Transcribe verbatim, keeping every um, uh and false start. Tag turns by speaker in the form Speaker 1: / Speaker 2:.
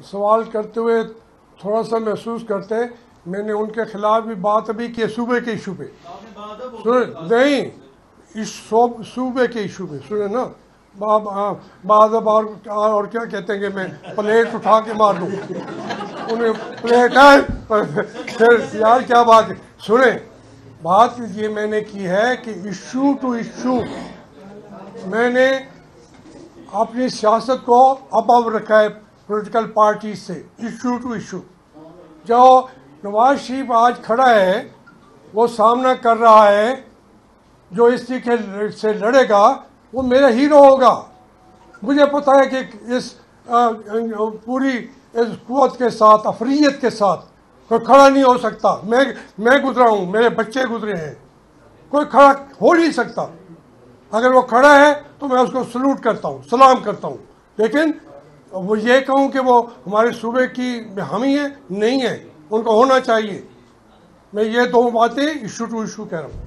Speaker 1: سوال کرتے ہوئے تھوڑا سا محسوس کرتے میں نے ان کے خلاف بھی بات ابھی کی صوبے کے ایشو پہ سنیں نہیں اس صوبے کے ایشو پہ سنیں نا بعض بار اور کیا کہتے ہیں کہ میں پلیٹ اٹھا کے مار دوں انہیں پلیٹ ہے پھر یار کیا بات ہے سنیں بات یہ میں نے کی ہے کہ ایشو ٹو ایشو میں نے اپنی سیاست کو ابو رکھا ہے پولیٹیکل پارٹی سے ایشو ٹو ایشو جو نواز شریف آج کھڑا ہے وہ سامنا کر رہا ہے جو اس طریقے سے لڑے گا وہ میرا ہیرو ہوگا مجھے پتہ ہے کہ اس پوری اس قوت کے ساتھ افریت کے ساتھ کوئی کھڑا نہیں ہو سکتا میں میں گزرا ہوں میرے بچے گزرے ہیں کوئی کھڑا ہو نہیں سکتا اگر وہ کھڑا ہے تو میں اس کو سلوٹ کرتا ہوں سلام کرتا ہوں لیکن وہ یہ کہوں کہ وہ ہمارے صوبے کی حامی ہے نہیں ہے ان کو ہونا چاہیے میں یہ دو باتیں ایشو ٹو ایشو کہہ رہا ہوں